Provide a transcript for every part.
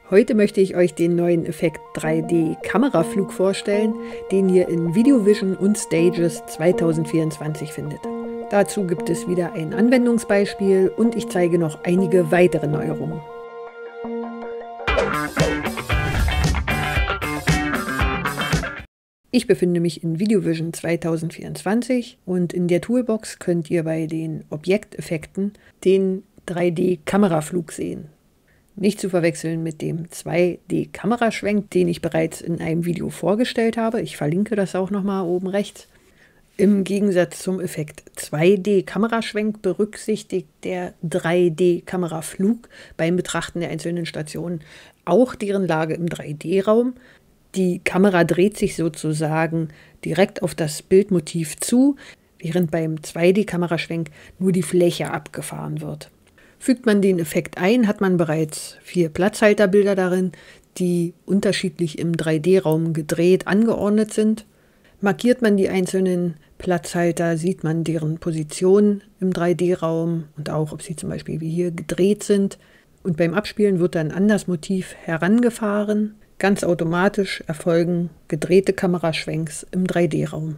Heute möchte ich euch den neuen Effekt 3D Kameraflug vorstellen, den ihr in VideoVision und Stages 2024 findet. Dazu gibt es wieder ein Anwendungsbeispiel und ich zeige noch einige weitere Neuerungen. Ich befinde mich in VideoVision 2024 und in der Toolbox könnt ihr bei den Objekteffekten den 3D-Kameraflug sehen. Nicht zu verwechseln mit dem 2D-Kameraschwenk, den ich bereits in einem Video vorgestellt habe. Ich verlinke das auch nochmal oben rechts. Im Gegensatz zum Effekt 2D-Kameraschwenk berücksichtigt der 3D-Kameraflug beim Betrachten der einzelnen Stationen auch deren Lage im 3D-Raum. Die Kamera dreht sich sozusagen direkt auf das Bildmotiv zu, während beim 2D-Kameraschwenk nur die Fläche abgefahren wird. Fügt man den Effekt ein, hat man bereits 4 Platzhalterbilder darin, die unterschiedlich im 3D-Raum gedreht angeordnet sind. Markiert man die einzelnen Platzhalter, sieht man deren Position im 3D-Raum und auch, ob sie zum Beispiel wie hier gedreht sind. Und beim Abspielen wird dann an das Motiv herangefahren. Ganz automatisch erfolgen gedrehte Kameraschwenks im 3D-Raum.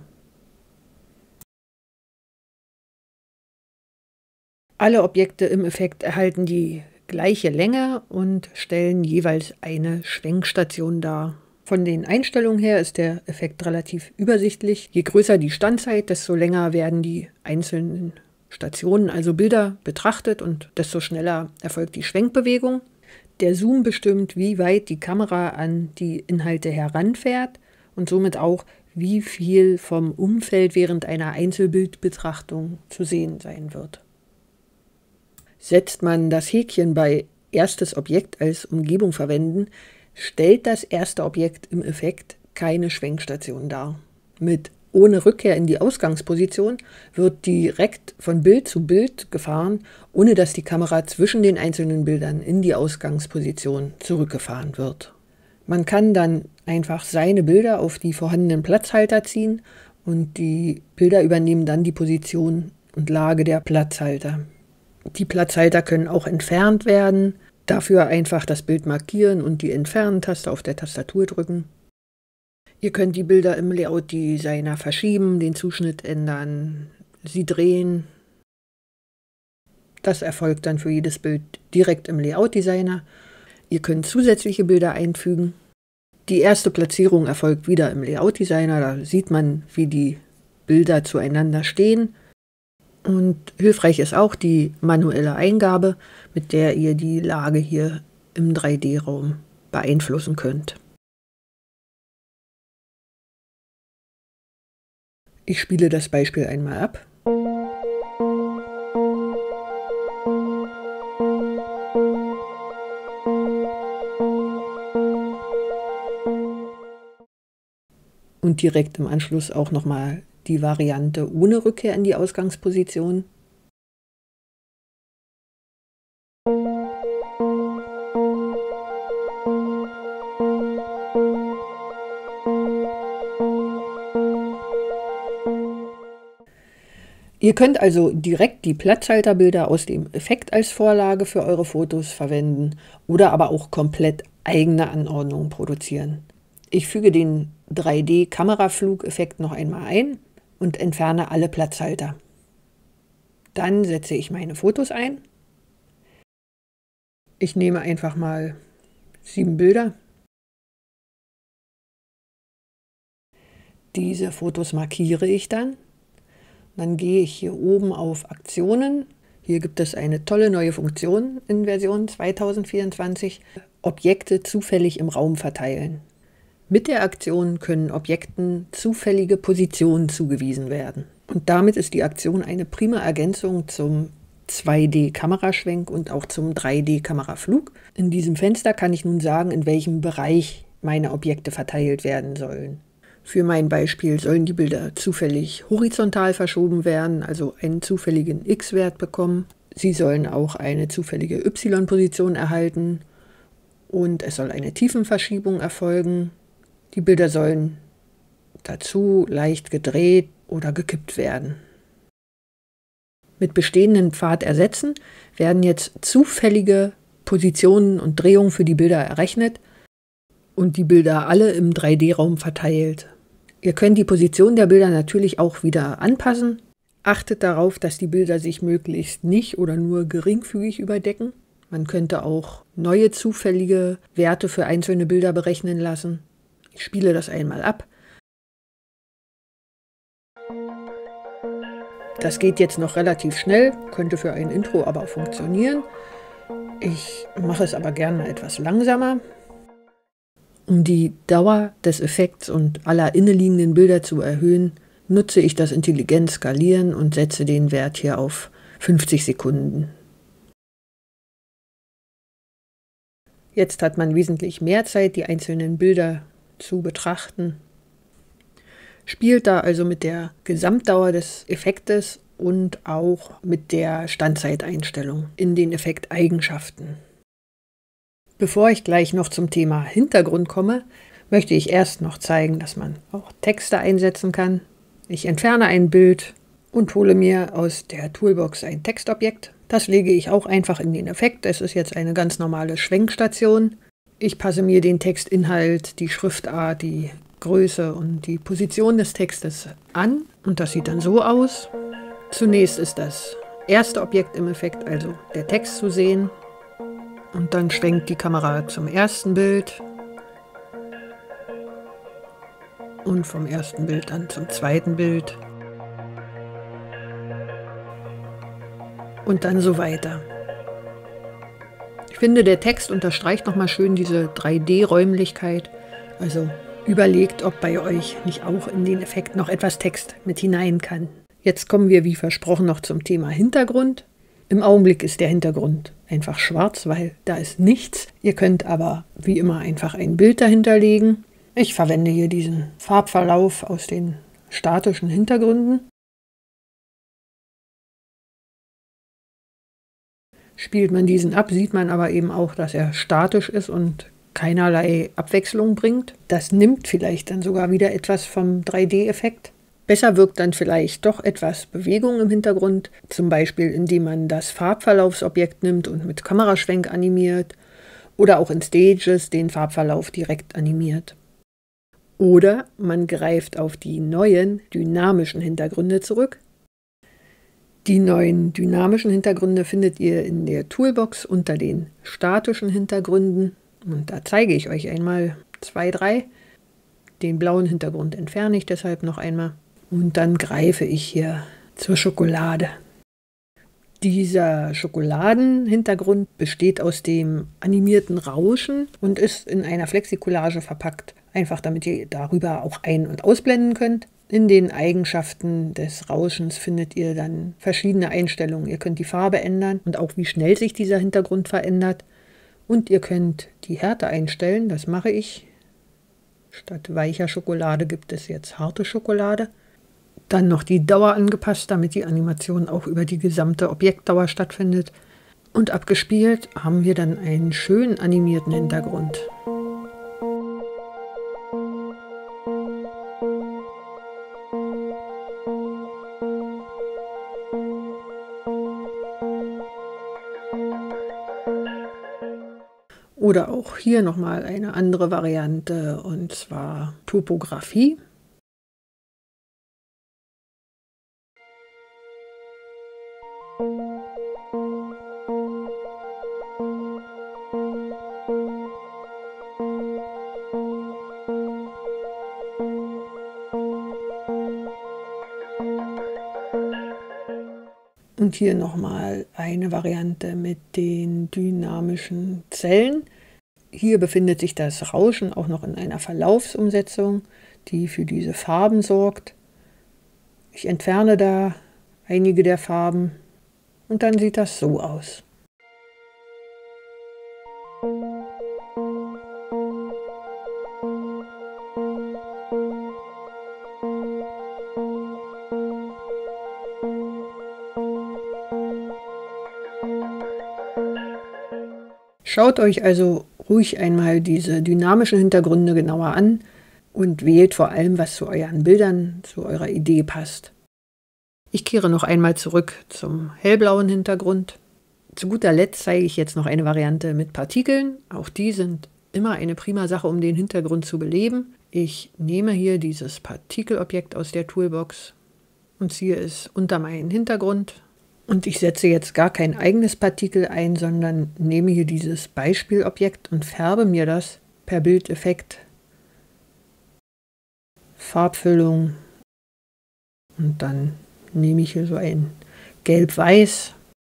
Alle Objekte im Effekt erhalten die gleiche Länge und stellen jeweils eine Schwenkstation dar. Von den Einstellungen her ist der Effekt relativ übersichtlich. Je größer die Standzeit, desto länger werden die einzelnen Stationen, also Bilder, betrachtet und desto schneller erfolgt die Schwenkbewegung. Der Zoom bestimmt, wie weit die Kamera an die Inhalte heranfährt und somit auch, wie viel vom Umfeld während einer Einzelbildbetrachtung zu sehen sein wird. Setzt man das Häkchen bei erstes Objekt als Umgebung verwenden, stellt das erste Objekt im Effekt keine Schwenkstation dar. Mit ohne Rückkehr in die Ausgangsposition wird direkt von Bild zu Bild gefahren, ohne dass die Kamera zwischen den einzelnen Bildern in die Ausgangsposition zurückgefahren wird. Man kann dann einfach seine Bilder auf die vorhandenen Platzhalter ziehen und die Bilder übernehmen dann die Position und Lage der Platzhalter. Die Platzhalter können auch entfernt werden. Dafür einfach das Bild markieren und die Entfernen-Taste auf der Tastatur drücken. Ihr könnt die Bilder im Layout-Designer verschieben, den Zuschnitt ändern, sie drehen. Das erfolgt dann für jedes Bild direkt im Layout-Designer. Ihr könnt zusätzliche Bilder einfügen. Die erste Platzierung erfolgt wieder im Layout-Designer. Da sieht man, wie die Bilder zueinander stehen. Und hilfreich ist auch die manuelle Eingabe, mit der ihr die Lage hier im 3D-Raum beeinflussen könnt. Ich spiele das Beispiel einmal ab. Und direkt im Anschluss auch nochmal die Variante ohne Rückkehr in die Ausgangsposition. Ihr könnt also direkt die Platzhalterbilder aus dem Effekt als Vorlage für eure Fotos verwenden oder aber auch komplett eigene Anordnungen produzieren. Ich füge den 3D-Kameraflug-Effekt noch einmal ein und entferne alle Platzhalter. Dann setze ich meine Fotos ein. Ich nehme einfach mal 7 Bilder. Diese Fotos markiere ich dann. Dann gehe ich hier oben auf Aktionen. Hier gibt es eine tolle neue Funktion in Version 2024. Objekte zufällig im Raum verteilen. Mit der Aktion können Objekten zufällige Positionen zugewiesen werden. Und damit ist die Aktion eine prima Ergänzung zum 2D-Kameraschwenk und auch zum 3D-Kameraflug. In diesem Fenster kann ich nun sagen, in welchem Bereich meine Objekte verteilt werden sollen. Für mein Beispiel sollen die Bilder zufällig horizontal verschoben werden, also einen zufälligen X-Wert bekommen. Sie sollen auch eine zufällige Y-Position erhalten und es soll eine Tiefenverschiebung erfolgen. Die Bilder sollen dazu leicht gedreht oder gekippt werden. Mit bestehenden Pfad ersetzen werden jetzt zufällige Positionen und Drehungen für die Bilder errechnet und die Bilder alle im 3D-Raum verteilt. Ihr könnt die Position der Bilder natürlich auch wieder anpassen. Achtet darauf, dass die Bilder sich möglichst nicht oder nur geringfügig überdecken. Man könnte auch neue zufällige Werte für einzelne Bilder berechnen lassen. Ich spiele das einmal ab. Das geht jetzt noch relativ schnell, könnte für ein Intro aber funktionieren. Ich mache es aber gerne etwas langsamer. Um die Dauer des Effekts und aller innenliegenden Bilder zu erhöhen, nutze ich das intelligent Skalieren und setze den Wert hier auf 50 Sekunden. Jetzt hat man wesentlich mehr Zeit, die einzelnen Bilder zu betrachten. Spielt da also mit der Gesamtdauer des Effektes und auch mit der Standzeiteinstellung in den Effekteigenschaften. Bevor ich gleich noch zum Thema Hintergrund komme, möchte ich erst noch zeigen, dass man auch Texte einsetzen kann. Ich entferne ein Bild und hole mir aus der Toolbox ein Textobjekt. Das lege ich auch einfach in den Effekt. Es ist jetzt eine ganz normale Schwenkstation. Ich passe mir den Textinhalt, die Schriftart, die Größe und die Position des Textes an. Und das sieht dann so aus. Zunächst ist das erste Objekt im Effekt, also der Text, zu sehen. Und dann schwenkt die Kamera zum ersten Bild. Und vom ersten Bild dann zum zweiten Bild. Und dann so weiter. Ich finde, der Text unterstreicht nochmal schön diese 3D-Räumlichkeit. Also überlegt, ob bei euch nicht auch in den Effekt noch etwas Text mit hinein kann. Jetzt kommen wir wie versprochen noch zum Thema Hintergrund. Im Augenblick ist der Hintergrund einfach schwarz, weil da ist nichts. Ihr könnt aber wie immer einfach ein Bild dahinter legen. Ich verwende hier diesen Farbverlauf aus den statischen Hintergründen. Spielt man diesen ab, sieht man aber eben auch, dass er statisch ist und keinerlei Abwechslung bringt. Das nimmt vielleicht dann sogar wieder etwas vom 3D-Effekt. Besser wirkt dann vielleicht doch etwas Bewegung im Hintergrund, zum Beispiel indem man das Farbverlaufsobjekt nimmt und mit Kameraschwenk animiert oder auch in Stages den Farbverlauf direkt animiert. Oder man greift auf die neuen dynamischen Hintergründe zurück. Die neuen dynamischen Hintergründe findet ihr in der Toolbox unter den statischen Hintergründen. Und da zeige ich euch einmal 2, 3. Den blauen Hintergrund entferne ich deshalb noch einmal. Und dann greife ich hier zur Schokolade. Dieser Schokoladenhintergrund besteht aus dem animierten Rauschen und ist in einer Flexikollage verpackt. Einfach damit ihr darüber auch ein- und ausblenden könnt. In den Eigenschaften des Rauschens findet ihr dann verschiedene Einstellungen. Ihr könnt die Farbe ändern und auch wie schnell sich dieser Hintergrund verändert. Und ihr könnt die Härte einstellen, das mache ich. Statt weicher Schokolade gibt es jetzt harte Schokolade. Dann noch die Dauer angepasst, damit die Animation auch über die gesamte Objektdauer stattfindet. Und abgespielt haben wir dann einen schön animierten Hintergrund. Oder auch hier nochmal eine andere Variante, und zwar Topografie. Und hier nochmal eine Variante mit den dynamischen Zellen. Hier befindet sich das Rauschen auch noch in einer Verlaufsumsetzung, die für diese Farben sorgt. Ich entferne da einige der Farben und dann sieht das so aus. Schaut euch also ruhig einmal diese dynamischen Hintergründe genauer an und wählt vor allem, was zu euren Bildern, zu eurer Idee passt. Ich kehre noch einmal zurück zum hellblauen Hintergrund. Zu guter Letzt zeige ich jetzt noch eine Variante mit Partikeln. Auch die sind immer eine prima Sache, um den Hintergrund zu beleben. Ich nehme hier dieses Partikelobjekt aus der Toolbox und ziehe es unter meinen Hintergrund. Und ich setze jetzt gar kein eigenes Partikel ein, sondern nehme hier dieses Beispielobjekt und färbe mir das per Bildeffekt, Farbfüllung, und dann nehme ich hier so ein Gelb-Weiß.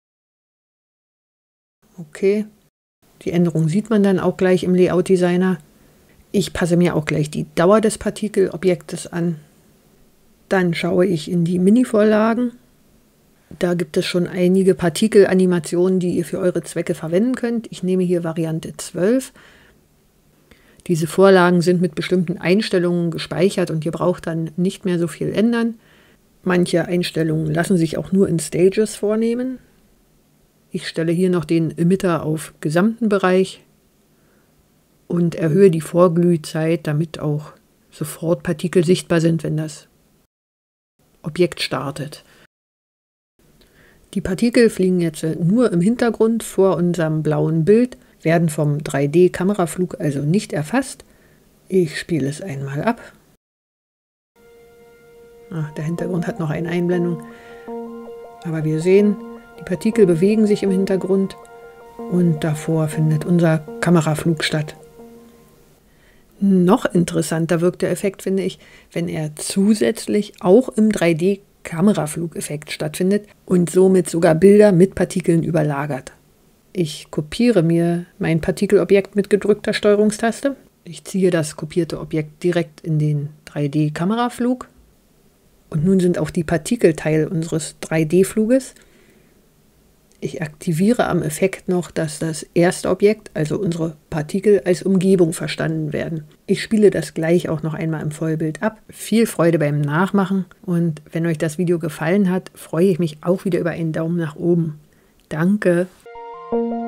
Okay, die Änderung sieht man dann auch gleich im Layout-Designer. Ich passe mir auch gleich die Dauer des Partikelobjektes an. Dann schaue ich in die Mini-Vorlagen. Da gibt es schon einige Partikelanimationen, die ihr für eure Zwecke verwenden könnt. Ich nehme hier Variante 12. Diese Vorlagen sind mit bestimmten Einstellungen gespeichert und ihr braucht dann nicht mehr so viel ändern. Manche Einstellungen lassen sich auch nur in Stages vornehmen. Ich stelle hier noch den Emitter auf gesamten Bereich und erhöhe die Vorglühzeit, damit auch sofort Partikel sichtbar sind, wenn das Objekt startet. Die Partikel fliegen jetzt nur im Hintergrund vor unserem blauen Bild, werden vom 3D-Kameraflug also nicht erfasst. Ich spiele es einmal ab. Der Hintergrund hat noch eine Einblendung. Aber wir sehen, die Partikel bewegen sich im Hintergrund und davor findet unser Kameraflug statt. Noch interessanter wirkt der Effekt, finde ich, wenn er zusätzlich auch im 3D-Kameraflugeffekt stattfindet und somit sogar Bilder mit Partikeln überlagert. Ich kopiere mir mein Partikelobjekt mit gedrückter Steuerungstaste. Ich ziehe das kopierte Objekt direkt in den 3D-Kameraflug. Und nun sind auch die Partikel Teil unseres 3D-Fluges. Ich aktiviere am Effekt noch, dass das erste Objekt, also unsere Partikel, als Umgebung verstanden werden. Ich spiele das gleich auch noch einmal im Vollbild ab. Viel Freude beim Nachmachen und wenn euch das Video gefallen hat, freue ich mich auch wieder über einen Daumen nach oben. Danke!